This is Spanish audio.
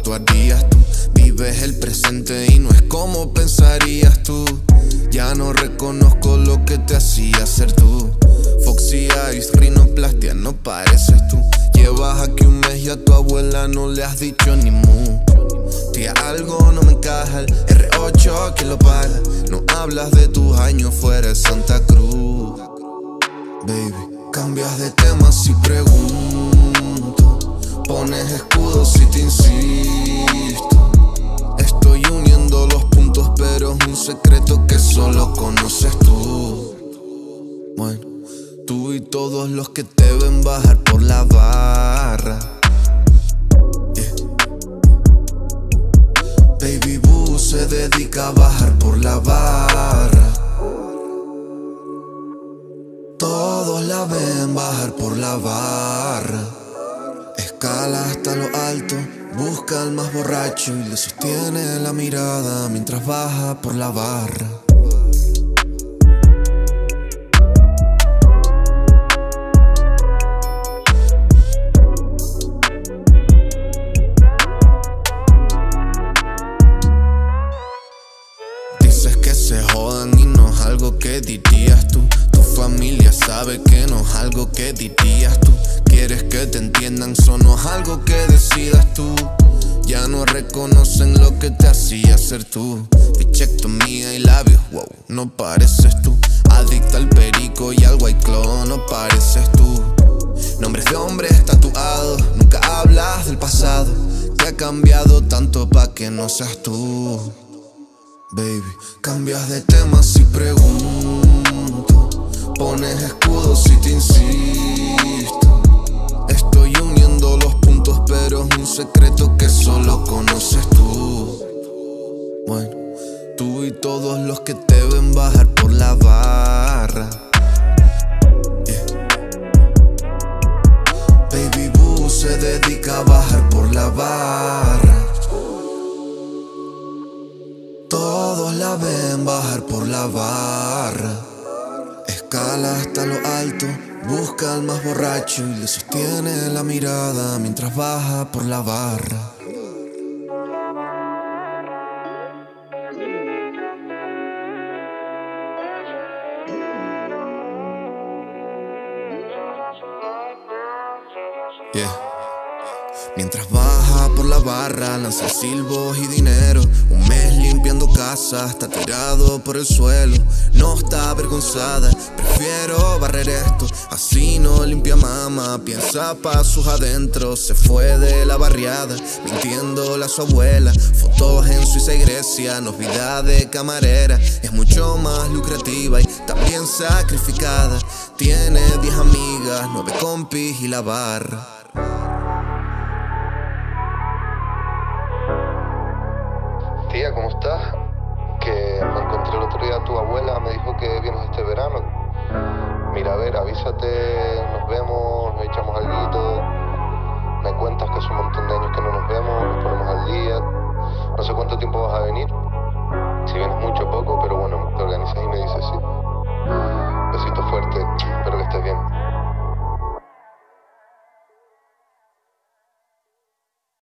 actuarías tú. Vives el presente y no es como pensarías tú. Ya no reconozco lo que te hacía ser tú. Foxy Eyes, rinoplastia, no pareces tú. Llevas aquí un mes y a tu abuela no le has dicho ni mu. Tía, algo no me encaja, el R8 que lo paga. No hablas de tus años fuera de Santa Cruz. Baby, cambias de tema si pregunto. Pones escudos si te insisto. Estoy uniendo los puntos, pero es un secreto que solo conoces tú. Bueno, tú y todos los que te ven bajar por la barra. Baby Boo se dedica a bajar por la barra. Todos la ven bajar por la barra. Escala hasta lo alto, busca al más borracho y le sostiene la mirada mientras baja por la barra. Dices que se jodan y no es algo que dirías tú. Tu familia sabe que no es algo que dirías tú. Quieres que te entiendan, eso no es algo que decidas tú. Ya no reconocen lo que te hacía ser tú. Bichectomía y labios, wow, no pareces tú. Adicta al perico y al white claw, no pareces tú. Nombres de hombres tatuados, nunca hablas del pasado. Te ha cambiado tanto pa' que no seas tú. Baby, cambias de tema si pregunto. Pones escudos si te insisto. Estoy uniendo los puntos, pero es un secreto que solo conoces tú. Bueno, tú y todos los que te ven bajar por la barra. Baby Boo se dedica a bajar por la barra. Todos la ven bajar por la barra. Escala hasta lo alto, busca al más borracho y le sostiene la mirada mientras baja por la barra. Yeah. Mientras baja por la barra, lanza silbos y dinero. Un mes limpiando casa, está tirado por el suelo. No está avergonzada, prefiero barrer esto. Así no limpia mama, piensa pasos adentro. Se fue de la barriada, mintiéndole a su abuela. Fotos en Suiza y Grecia, no es vida de camarera. Es mucho más lucrativa y también sacrificada. Tiene 10 amigas, 9 compis y la barra. Tía, ¿cómo estás? Que me encontré el otro día, tu abuela me dijo que vienes este verano. Mira, a ver, avísate, nos vemos, nos echamos